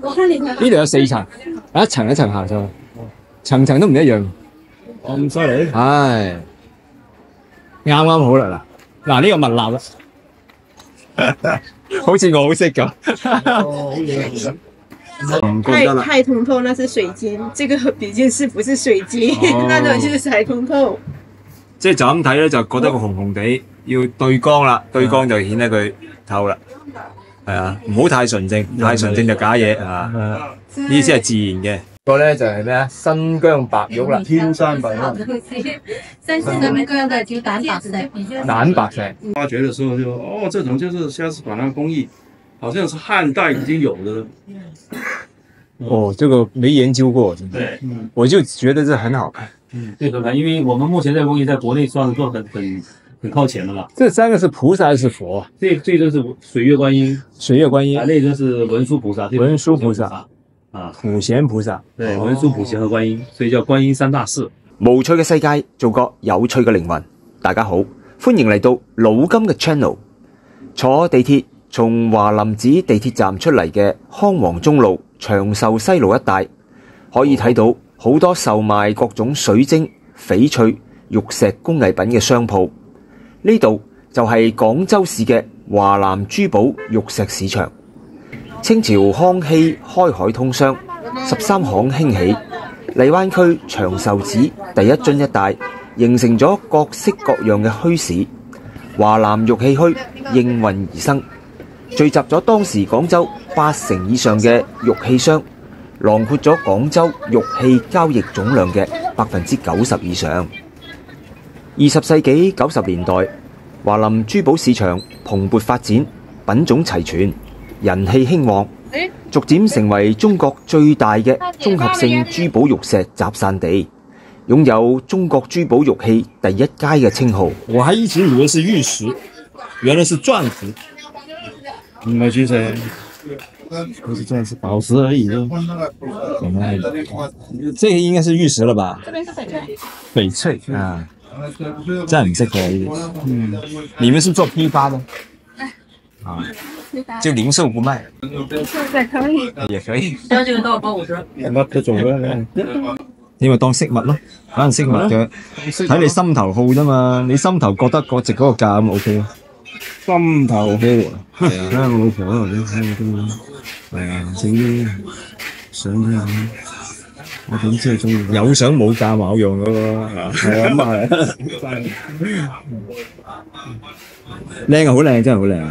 呢度有4層，一層一層行上去，層層都唔一樣。 咁犀利？ 唉，啱啱好啦嗱，呢個蜜蠟啦，好似我好識咁。 太通透那是水晶，這個畢竟是不是水晶，那種就是太通透。 即係就咁睇咧，就覺得個紅紅地，要對光啦，對光就顯得佢透啦。係啊，唔好太純正，太純正就假嘢啊。呢先係自然嘅。個咧就係咩啊？新疆白玉啦， 天山白玉。 山西那邊用的就蛋白石。 蛋白石。 挖掘的時候就這種就是蝦子板的工藝，好像是漢代已經有的了。 哦，這個沒研究過，真的。對，我就覺得這很好看。 這個看，因為我們目前這個工藝在國內算是做很靠前的了。 這3個是菩薩還是佛？ 這尊是水月觀音， 水月觀音。 那尊是文殊菩薩， 文殊菩薩啊， 普賢菩薩。 對，文殊、普賢和觀音，所以叫觀音三大士。 無趣嘅世界，做個有趣嘅靈魂。大家好，歡迎嚟到老金嘅 channel。坐地鐵從華林寺地鐵站出嚟嘅康王中路、長壽西路一帶，可以睇到好多售賣各種水晶、翡翠、玉石工藝品嘅商鋪。呢度就係廣州市嘅華南珠寶玉石市場。清朝康熙開海通商，13行興起，荔灣區長壽寺第一津一帶形成咗各式各樣嘅墟市。華南玉器墟應運而生，聚集咗當時廣州80%以上嘅玉器商，囊括咗廣州玉器交易總量嘅90%以上。20世紀90年代，華林珠寶市場蓬勃發展，品種齊全，人氣興旺，逐漸成為中國最大嘅綜合性珠寶玉石集散地，擁有中國珠寶玉器第一階嘅稱號。 我還一直以為是玉石，原來是鑽石。唔係鑽石，不是鑽石，寶石而已咯。 這個應該是玉石了吧？ 這邊是翡翠。 翡翠啊，真係唔識嘅呢啲。你們是做批發的？啊，就零售不賣。 零售也可以。 也可以。 將這個多少包50？ 乜都做啦。 你咪當飾物咯，可能飾物嘅，睇你心頭好啫嘛。你心頭覺得嗰值嗰個價咁 OK。 心頭好，係啊， 睇下我老婆嗰度啲睇下啲，係啊，整啲相睇下。我點知佢中意？有相冇價冇用嗰個，係啊，咁啊係。靚啊，好靚，真係好靚。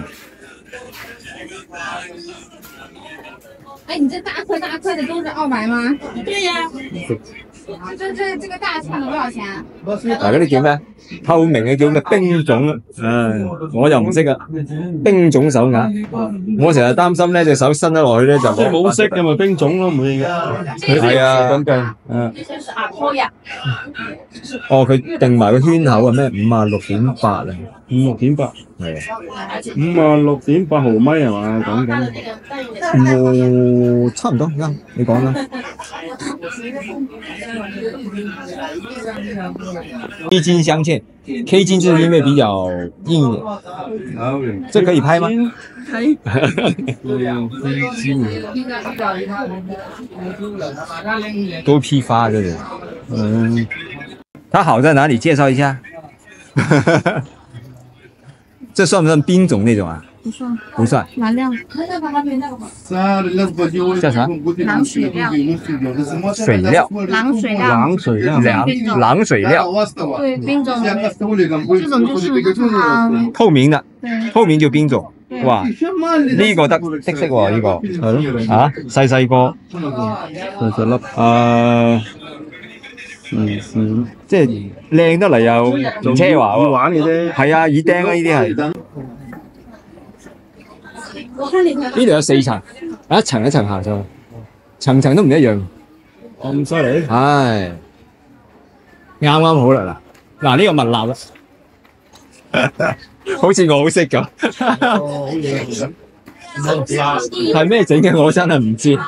哎，你這大顆的都是澳白嗎？對呀。這個大串的多少錢？ 嗱，嗰啲叫咩？透明嘅叫咩？冰種啊！我又唔識啊。冰種手鐲，我成日擔心咧隻手伸咗落去咧就即係冇色嘅咪冰種咯，唔會嘅。 係啊，咁計，嗯。哦，佢定埋個圈口啊咩？56.8啊 ，56.8，係啊，56.8毫米係嘛？講緊， 差唔多啱，你講啦。K 金镶嵌 ，K 金就是因為比較硬一點。這可以拍嗎？可以。都批發嘅，嗯。它好在哪裡？介紹一下。這算不算冰種那種啊？ 不算。 不算。 藍料。 叫啥？ 狼水料。 水料。 狼水料。 狼水料。狼水料。 對，冰種。這種就是透明的。透明就冰種。哇！呢個得色喎，呢個係咯。啊，細細個。細粒。即係靚得嚟又唔奢華喎。 玩嘅啫。 係啊，耳釘啊，呢啲係。呢度有4層，一層一層行上去，層層都唔一樣。 咁犀利？ 唉，啱啱好啦嗱，呢個蜜蠟啦，好似我好識咁。係咩整嘅？我真係唔知。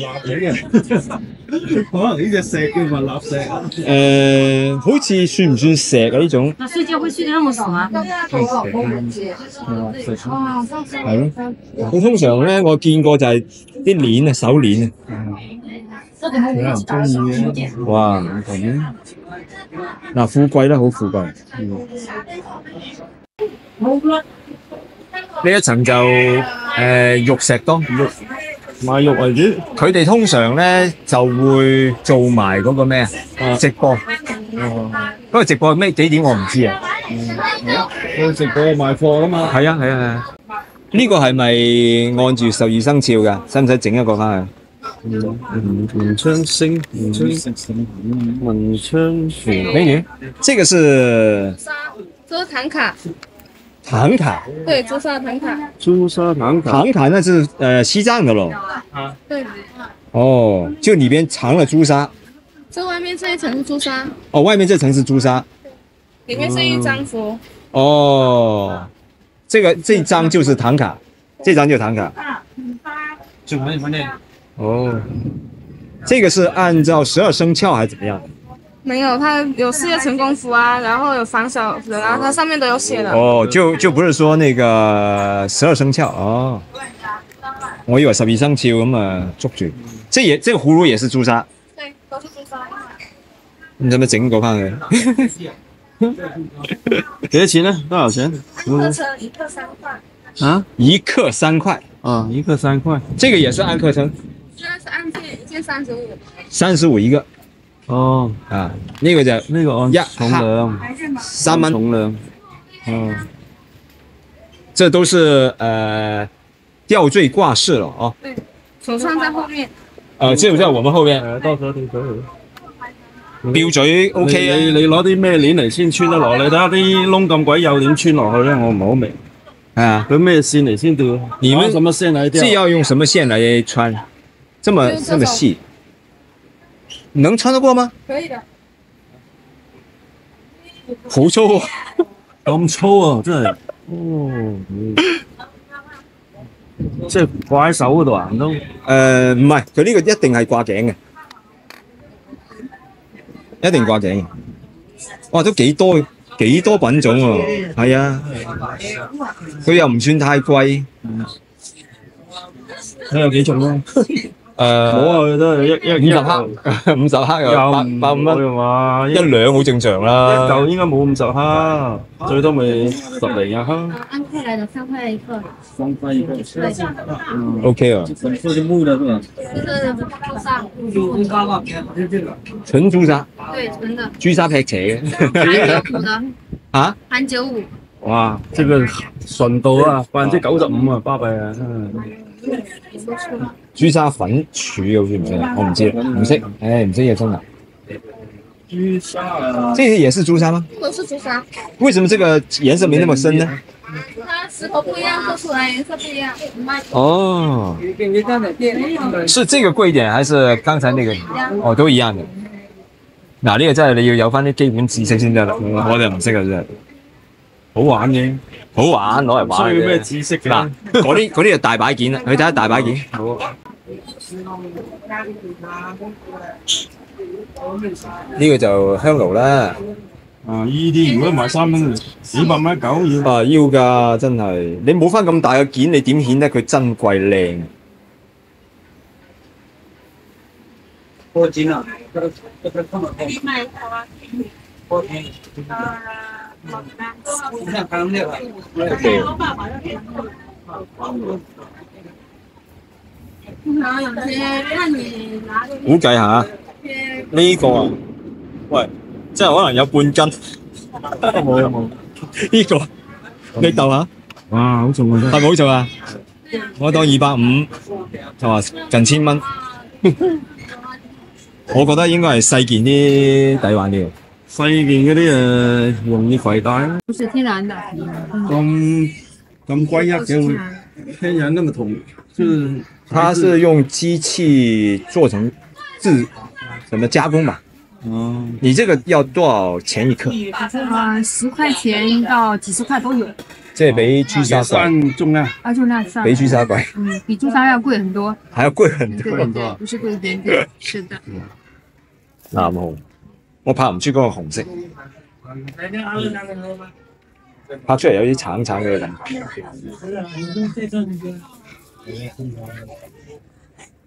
可能呢隻石叫蜜蠟石。 好似算唔算石啊？呢種？ 那睡覺會睡得那麼熟嗎？ 係咯。佢通常咧，我見過就係啲鏈啊，手鏈啊，哇！嗱，富貴啦，好富貴。呢一層就玉石多， 賣肉為主。 佢哋通常咧就會做埋嗰個咩啊直播。嗰個直播咩幾點我唔知啊。 佢直播賣貨噶嘛。 係啊係啊係啊。呢個係咪按住12生肖㗎？使唔使整一個翻去？ 文昌星，文昌符。 美女，這個是这是唐卡， 唐卡。 对，朱砂唐卡， 朱砂唐卡。 唐卡那是西藏的咯。 对， 哦，就里边藏了朱砂。 这外面这一层是朱砂， 哦，外面这层是朱砂。 里面是一张符。 哦，这一张就是唐卡，这张就是唐卡。哦，这个是按照12生肖还是怎么样的？ 没有，它有事业成功符啊，然后有防小人啊，它上面都有写的。 哦，就不是说那个12生肖哦，我以为12生肖咁啊捉住。这个葫芦也是朱砂。 对，都是朱砂。 你使唔使整個翻去？ 幾多錢呢？多少錢？ 按克稱1克3塊。 啊 ？1克3塊。 啊，1克3塊。 這個也是按克稱。 現在是按件，一件35。 35一個。 哦， 啊，呢個就呢個按重量 3蚊。 重量。哦， 這都是吊墜掛飾了哦。 對，手串在後面。 就在我們後面。 多咗條水。 吊墜 OK 啊。 你攞啲咩鏈嚟先穿得落？你睇下啲窿咁鬼幼，點穿落去咧？我唔係好明。 啊， 佢咩線嚟先吊？ 你們什麼線嚟吊？ 這要用什麼線來穿？這麼細，能穿得過嗎？ 可以的。 好粗啊！ 咁粗啊！真係。哦。即係掛喺手嗰度啊？唔通？ 唔係，佢呢個一定係掛頸嘅，一定掛頸嘅。哇，都幾多品種喎，係啊，佢又唔算太貴。 睇有幾重咯？冇啊，佢都係 50克，50克又150蚊嘛， 一兩好正常啦。 一嚿應該冇50克，最多咪10嚟啊！ 按克來的3塊一克。 3塊一個。 OK 啊。 這是木的是吧？ 這是朱砂。 純朱砂。 對，純的。 朱砂劈斜嘅。 含95的。 啊？ 含95。 哇！這個純度啊，95%啊，巴閉啊！ 朱砂粉柱好似唔識，我唔知，唔識，唔識嘢真的。 朱砂啊， 這些也是朱砂嗎？ 都是朱砂。 為什麼這個顏色沒那麼深呢？ 它石頭不一樣，做出來顏色不一樣。 哦，是這個貴一點，還是剛才那個？哦，都一樣嘅。嗱，呢個真係你要有翻啲基本知識先得啦，我哋唔識啊真係。 好玩嘅， 好玩，攞嚟玩嘅。 需要咩知識嘅？ 嗱，嗰啲就大擺件啦，你睇下大擺件。 好。 呢個就香爐啦。 啊！依啲如果賣3蚊，幾百蚊一嚿要。 啊，要㗎，真係。你冇翻咁大嘅件，你點顯得佢珍貴靚？ 多斤啊！ 估計下呢個啊，喂，真係可能有半斤。 冇。 呢個你鬥下， 哇！好重啊真係。 係咪好重啊？我當250，就話近1000蚊。我覺得應該係細件啲抵玩啲。 細件嗰啲容易攜帶。 不是天然的。 咁貴一嘅，天然那麼銅，就是它是用機器做成什麼加工吧？ 哦， 你這個要多少錢一克 ？10塊錢到幾十塊都有。 這比朱砂貴。 重量。 重量算。 比朱砂貴。 比朱砂要貴很多。 還要貴很多。 對，不是貴一點點，是的。 藍紅，我拍唔出嗰個紅色，拍出嚟有啲橙橙嘅感覺。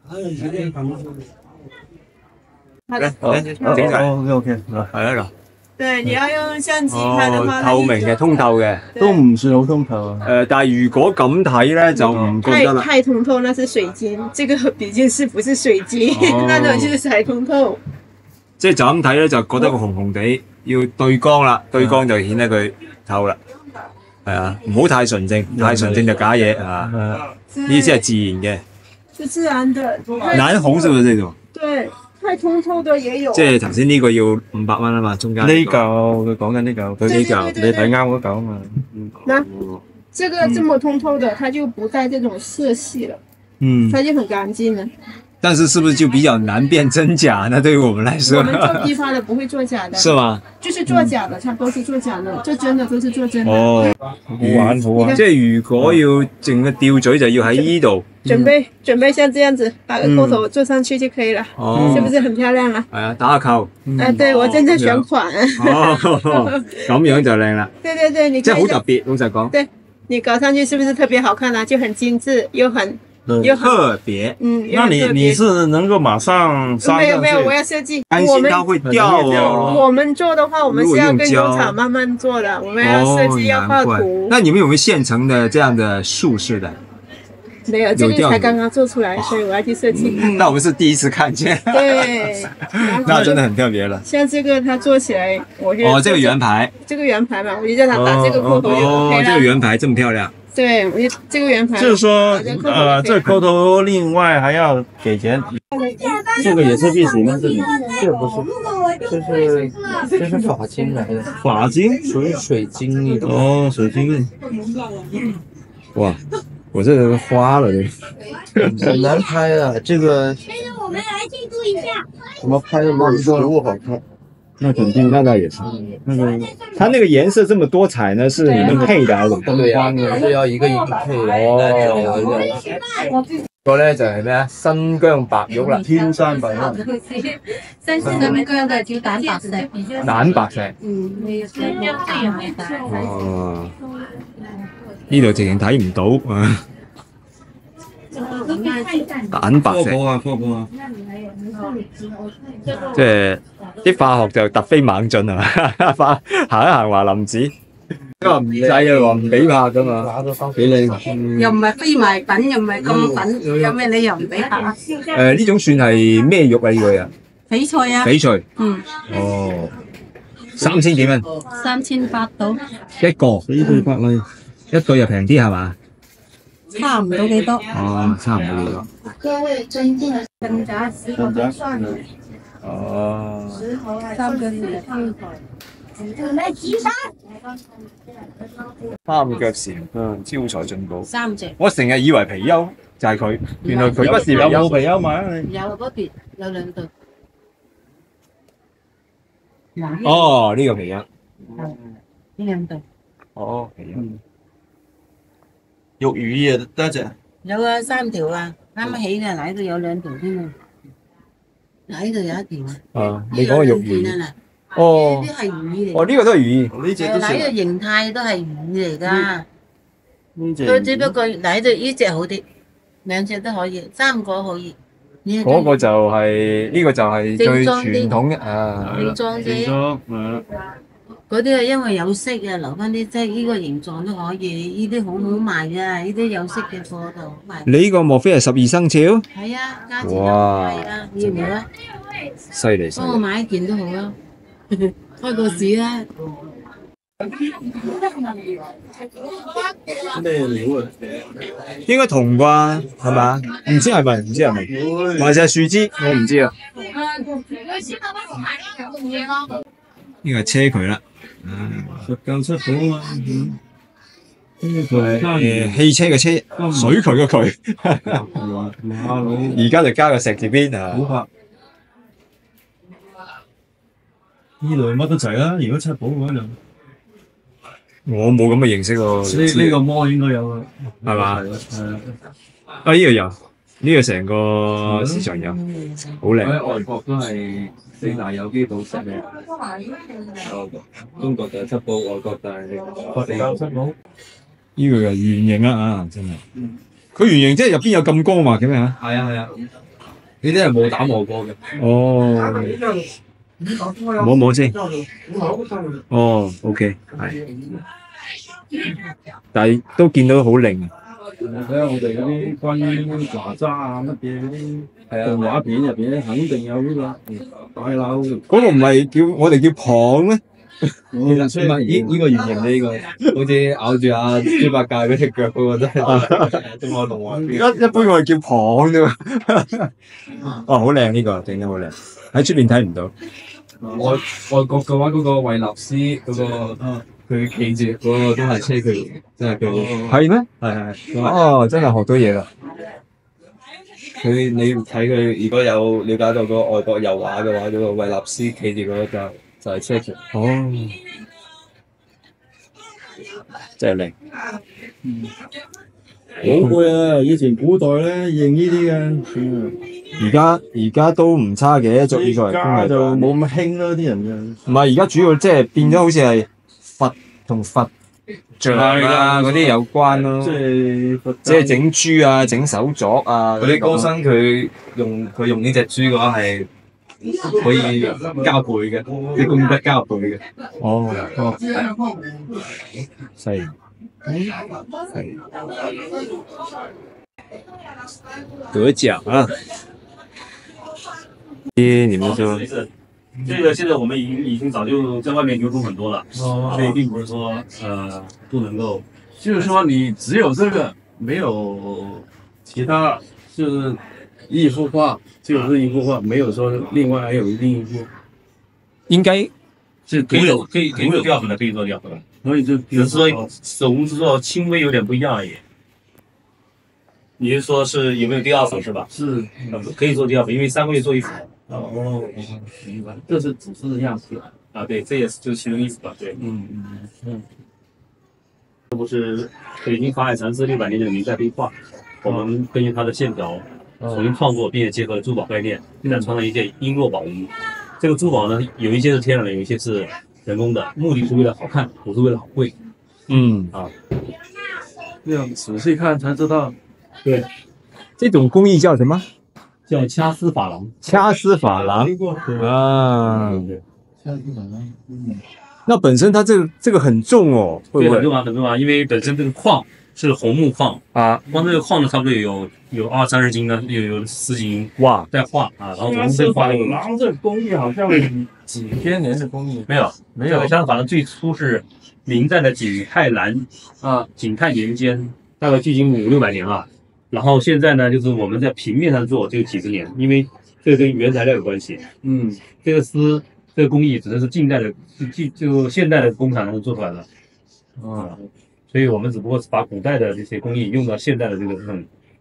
它的整齊。 OK， 係啦， 对，你要用相机看的話， 透明嘅，通透嘅。 都唔算好通透啊。 但係如果咁睇咧，就唔覺得啦。 太通透，那是水晶，这个毕竟是不是水晶，那种就是彩通透。 即係就咁睇咧，就覺得個紅紅地，要對光啦，對光就顯得佢透啦。係啊，唔好太純正，太純正就假嘢啊。呢啲先係自然嘅。 是自然的。 藍紅是不是呢度？ 對，太通透的也有。 即係頭先呢個要500蚊啊嘛，中間呢嚿佢講緊呢嚿，佢呢嚿你睇啱嗰嚿啊嘛。 那這個這麼通透的，它就不帶這種色系了，它就很乾淨了。 但是是不是就比較難辨真假呢？對於我們來說， 我們做批發的不會做假的， 是嗎？ 就是做假的，它都是做假的，做真的都是做真的。 哦，好玩好玩。 即係如果要整個吊嘴，就要喺呢度。 準備像這樣子，把個扣頭做上去就可以了，是不是很漂亮啊？ 係啊，打下扣。 對，我正在選款。 咁樣就靚啦。 對，你即係好特別，老實講。 對，你搞上去是不是特別好看啊？就很精緻，又很特別。 那你是能夠馬上上？ 沒有，我要設計。 擔心它會掉哦。 我們做的話，我們是要跟工廠慢慢做的，我們要設計，要畫圖。 那你們有沒有現成的這樣的束式的？ 沒有，這個才剛剛做出來，所以我要去設計。 那我們是第一次看見。 對， 那真的很特別了。 像這個，它做起來，我覺得這個圓牌， 這個圓牌嘛，我就叫它把這個扣頭就 OK 了。 這個圓牌這麼漂亮。 對，我就這個圓牌。 就是說，這扣頭另外還要給錢。這個也是必須嗎？ 這個不是，這是髮晶來的。 髮晶屬於水晶那種。 哦，水晶。 哇！我這花了， 很難拍啊！這個， 我們來慶祝一下。 怎麼拍的沒有實物好看？ 那肯定，那倒也是。那個， 它那個顏色這麼多彩呢，是你們配的還是怎麼？ 對呀，是要一個一個配的。 個咧就係咩啊？新疆白玉啦， 天山白玉。 新疆嘅叫蛋白石。 蛋白石。哦。呢度直情睇唔到啊！蛋白石。 科普啊！ 即係啲化學就突飛猛進啊！行一行華林寺，因為唔制啊，話唔俾拍噶嘛，俾你。 又唔係非賣品，又唔係禁品，有咩理由唔俾拍啊？ 呢種算係咩肉啊？呢個啊？ 翡翠啊！ 翡翠。 嗯。 哦，3000幾蚊 ？3800到。 一個。 翡翠百麗。 一對又平啲係嘛？ 差唔到幾多。 哦，差唔到幾多。 各位尊敬的更加10個都算了。 哦。 3個是放台。 準備起身。 三腳蟬，招財進寶。 3隻。 我成日以為貔貅就係佢，原來佢不是貔貅。 有冇貔貅買啊？你有嗰邊有2對。 哦，呢個貔貅。 呢2對。 哦，貔貅。 肉魚啊，得隻。 有啊，3條啊，啱啱起嘅，嗱呢度有2條添啊，嗱呢度有1條啊。 啊，你講個肉魚。 哦。呢啲係魚嚟。 哦，呢個都係魚。 呢隻都嗱呢個形態都係魚嚟㗎。 呢隻。 佢只不過嗱呢度呢隻好啲，2隻都可以，3個可以。 嗰個就係呢個就係最傳統嘅啊。 形狀啫。嗰啲係因為有色啊，留翻啲即係呢個形狀都可以，呢啲好好賣㗎，呢啲有色嘅貨就好賣。 你呢個莫非係12生肖？ 係啊，價錢又貴啊，要唔要啊？ 犀利！ 幫我買一件都好啊，開個市啦。 咩料啊？ 應該銅啩，係嘛？唔知係咪？唔知係咪？還是係樹枝？我唔知啊。呢個係車渠啦。 實教出寶啊嘛。 汽車嘅車，水渠嘅渠。而家就加個石字邊啊。 好客。呢類乜都齊啦，如果七寶嗰樣。 我冇咁嘅認識喎。 呢個摩應該有啊， 係嘛？ 係啊。 啊，呢個有，呢個成個市場有，好靚。 喺外國都係4大有機寶石嘅。中國就係七寶，外國就係佛教七寶。 呢個係圓形啊，真係。佢圓形即係入邊有咁光滑嘅咩嚇？ 係啊係啊。 呢啲係冇打磨過嘅。 哦，摸先。哦，OK， 係。但係都見到好靈啊！ 睇下我哋嗰啲關於哪吒啊乜嘢嗰啲動畫片入邊咧，肯定有呢個大佬。 嗰個唔係叫我哋叫蚌咩？ 唔係呢個原型呢個，好似咬住阿豬八戒嗰隻腳嗰個真係中國動畫片。 一般我哋叫蚌啫嘛。哦，好靚呢個，整得好靚，喺出邊睇唔到。 外國嘅話，嗰個維納斯嗰個佢企住嗰個都係車佢，真係佢。 係咩？ 係。 哦，真係學到嘢啦。 你睇佢，如果有了解到嗰個外國油畫嘅話，嗰個維納斯企住嗰個就係車佢。 哦，真係靚。 好攰啊！以前古代咧認呢啲嘅， 而家都唔差嘅，作為工藝品就冇咁興咯，啲人唔係而家主要即係變咗好似係佛同佛像啊嗰啲有關咯，即係整豬啊、整手鐲啊嗰啲高僧佢用呢隻豬嘅話係可以加倍嘅，啲功德加倍嘅。 哦，犀利。得奖啊！你们说， 这个现在我们已经早就在外面流通很多了，所以并不是说不能够， 就是说你只有这个，没有其他，就是一幅画，就是一幅画，没有说另外还有另一幅。 应该是可以做第二幅的，可以做第二幅的。所以就只是说手工制作轻微有点不一样而已。你是说是有没有第二幅是吧？ 是， 可以做第二幅，因为3个月做一幅。 哦，明白。这是只是样式啊，对，这也是就是其中一幅吧，对。这不是北京法海禅师600年的明代壁画，我们根据它的线条重新创作，并且结合了珠宝概念，再穿了一件璎珞宝衣。这个珠宝呢，有一些是天然的，有一些是人工的，目的是为了好看，不是为了好贵。 这样仔细看才知道。 对， 这种工艺叫什么？ 叫掐丝珐琅。 掐丝珐琅啊， 掐丝珐琅。 那本身它这个很重哦，会不会？ 很重啊，很重啊，因为本身这个矿是红木矿啊，光这个矿呢，差不多有20-30斤呢，有10斤哇， 在画啊，然后我们这珐琅这工艺好像几千年的工艺， 没有。这个掐丝珐琅最初是明代的景泰年间，大概距今500-600年啊。然后现在呢，就是我们在平面上做就几十年，因为这个跟原材料有关系。这个丝这个工艺只能是近代的，就现代的工厂能做出来的。所以我们只不过是把古代的这些工艺用到现代的这个什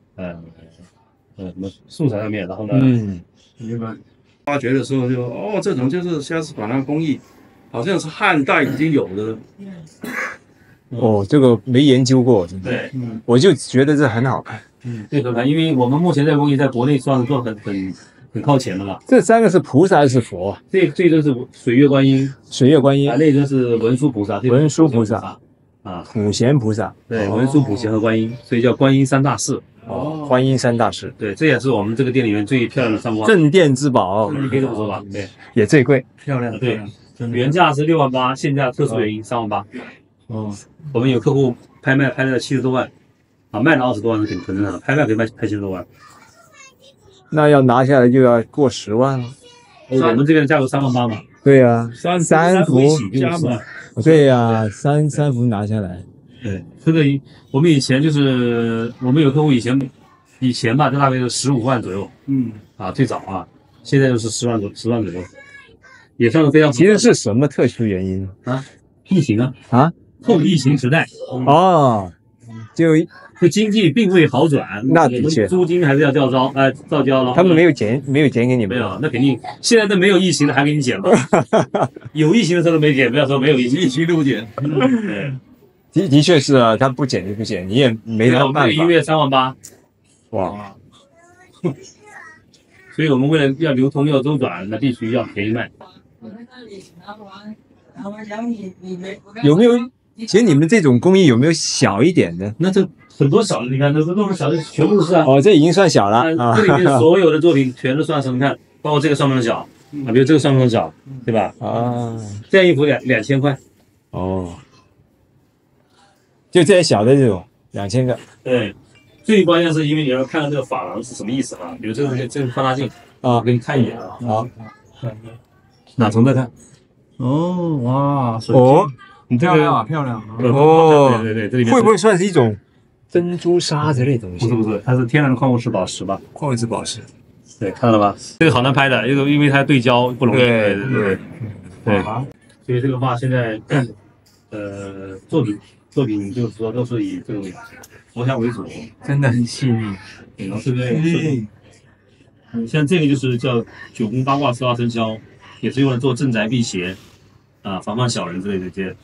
么素材上面，然后呢， 明白。发掘的时候就这种就是掐丝珐琅工艺，好像是汉代已经有的了。 哦，这个没研究过，真的。 对， 我就觉得这很好看。 对，很好看，因为我们目前这个工艺在国内算是做很靠前的了。 这3个是菩萨还是佛？ 这一尊是水月观音，那一尊是文殊菩萨，普贤菩萨。对，文殊、普贤和观音，所以叫观音3大士。 观音3大士。 对，这也是我们这个店里面最漂亮的3花。 镇店之宝， 你可以这么说吧？对， 也最贵。 漂亮。 对，原价是68000，现价特殊原因38000。我们有客户拍卖拍了70多万，卖了20多万是很正常的，拍卖可以拍70多万。 那要拿下来就要过10万了。 我们这边的价格38000嘛。 对呀，3幅加嘛。 对呀，三幅拿下来。 对，这个我们以前就是我们有客户以前吧，就大概是15万左右。最早啊，现在就是10万左右，也算是非常。 其实是什么特殊原因啊？疫情啊， 后疫情时代就经济并未好转， 那的确， 租金还是要照交了。 他们没有减给你们？ 没有，那肯定。现在都没有疫情了，还给你减吗？有疫情的时候都没减，不要说没有疫情都减。 的确是啊，他不减就不减，你也没办法。 一个月38000， 哇！ 所以我们为了要流通要周转，那必须要便宜卖。 其实你们这种工艺有没有小一点的？ 那这很多小的，你看，这都是小的，全部都是啊。 哦，这已经算小了啊。 这里面所有的作品全都算什么？你看，包括这个算不算小？啊，比如这个算不算小？对吧？ 啊， 这样一幅2000块。 哦，就这些小的这种2000个。 对，最关键是因为你要看到这个珐琅是什么意思啊？比如这个放大镜啊，给你看一眼啊。 好，哪从这看？ 哦，哇， 哦， 你这个漂亮哦， 对，这里面会不会算是一种珍珠砂之类的东西？ 不是，它是天然的矿物质宝石吧？ 矿物质宝石。 对，看到了吧？这个好难拍的，因为它对焦不容易。对。所以这个画现在，作品就是说都是以这种佛像为主， 真的很细腻。 然后对不对？像这个就是叫9宫八卦12生肖，也是用来做镇宅辟邪啊，防范小人之类的这些。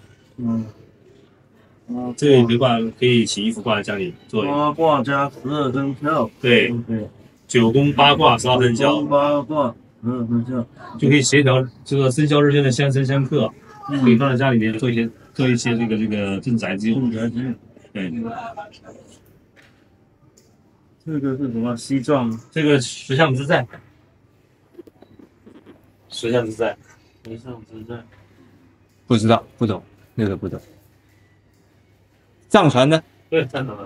这个也可以挂，可以请一幅挂在家里做。 八卦加12生肖。 对，9宫八卦12生肖。 八卦12生肖就可以协调这个生肖日间的相生相克，可以放在家里面做一些这个镇宅之用。对。 这个是什么？西藏？ 这个石像之在。石像之在。 不知道，不懂，那个不懂。藏传的？ 对，藏传的。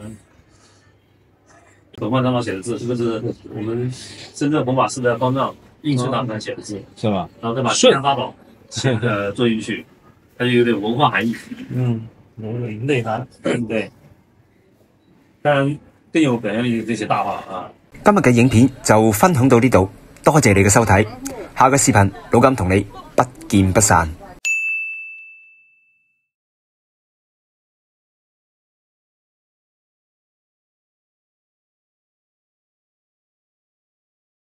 本幻章上写的字，这个是我们深圳弘法寺的方丈印顺大师写的字， 是吧？ 然后再把吉祥八宝做进去，它就有点文化含义。有内涵。对。当然更有表現力的這些大畫啊！ 今日嘅影片就分享到呢度，多謝你嘅收睇，下個視頻老金同你不見不散。